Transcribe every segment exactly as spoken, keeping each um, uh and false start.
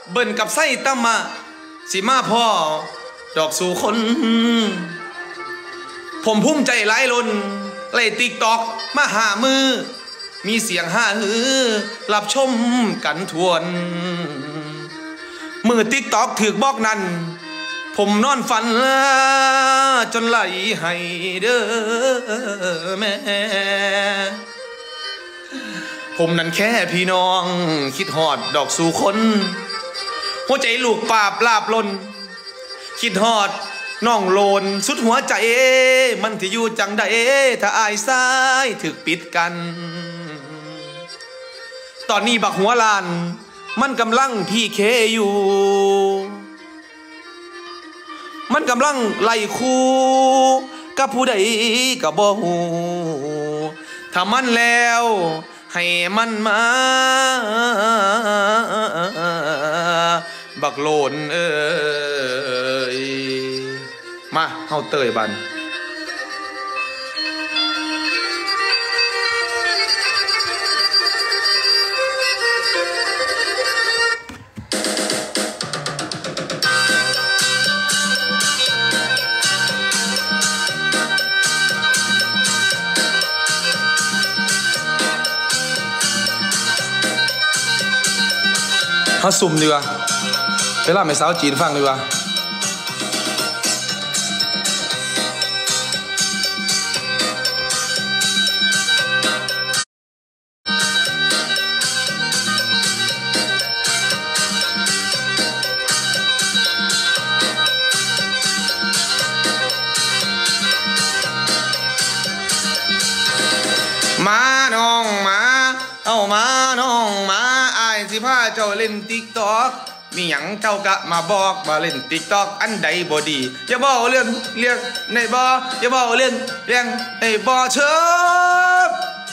เบิ่นกับไส้ตำมาสิมาพ่อดอกสู่คนผมภูมิใจหลายล้นไล่ติ๊กตอกมาหามือมีเสียงห้าฮือรับชมกันทวนมือติ๊กตอกถือบอกนั้นผมนอนฝันจนไหลให้เด้อแม่ผมนั้นแค่พี่น้องคิดฮอดดอกสู่คนหัวใจลูกปาบลาบลนคิดฮอดน้องโลนสุดหัวใจมันที่อยู่จังใดถ้าอายซ้ายถึกปิดกันตอนนี้บักหัวลานมันกำลังพี่เคอยู่มันกำลังไล่คู่กับผู้ใดกับบ่ฮู้ถ้ามันแล้วให้มันมาบักโลนเอ้ยมาเฮาเตยบันเขาสุ่มดีกว่าไปล่าแม่สาวจีนฟังดีกว่ามาน้องมาเอามาน้องมาอายสิพาเจ้าเล่นติ๊กต็อกมีหยังเจ้ากะมาบอกมาเล่นติ๊กต็อกอันใดบ่ดีอย่าบอกเรื่องเรียกในบ่อย่าบอกเรื่องเรื่องในบ่เชิบ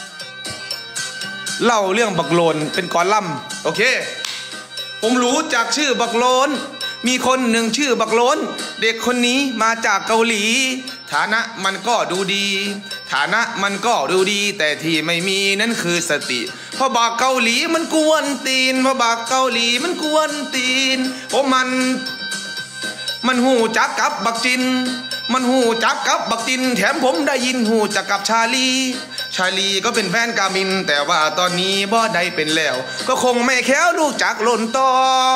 เล่าเรื่องบักโลนเป็นกอลัมน์โอเคผมรู้จากชื่อบักโลนมีคนหนึ่งชื่อบักโลนเด็กคนนี้มาจากเกาหลีฐานะมันก็ดูดีฐานะมันก็ดูดีแต่ที่ไม่มีนั่นคือสติเพราะบักเกาหลีมันกวนตีนเพราะบักเกาหลีมันกวนตีนเพราะมันมันหูจักกับบักจินมันหูจักกับบักจินแถมผมได้ยินหูจักกับชาลีชาลีก็เป็นแฟนกามินแต่ว่าตอนนี้บ่ได้เป็นแล้วก็คงไม่แค้วลูกจักหล่นต่อ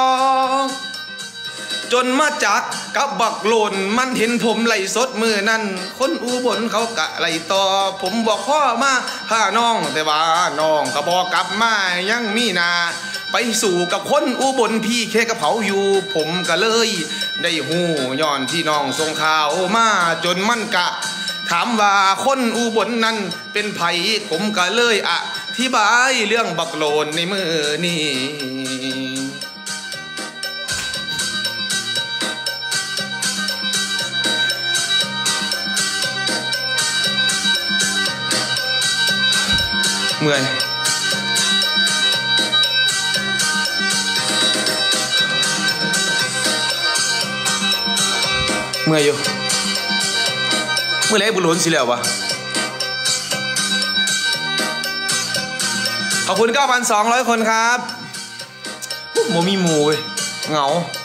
จนมาจักกับบักโลนมันเห็นผมไหลสดมือนั่นคนอุบลเขากะไหลต่อผมบอกพ่อมาพาน้องแต่ว่าน้องก็บอกกลับมายังมีนาไปสู่กับคนอุบลพี่แค่กระเผาอยู่ผมก็เลยได้หูย้อนที่น้องส่งข่าวมาจนมันกะถามว่าคนอุบลนั้นเป็นไผผมก็เลยอธิบายเรื่องบักโลนในมือนี่เมื่อยเมื่อยอยู่เมื่อไรบุญหลนสิแล้ววะขอบคุณ เก้าพันสองร้อย คนครับโมมีหมูเว้ยเหงา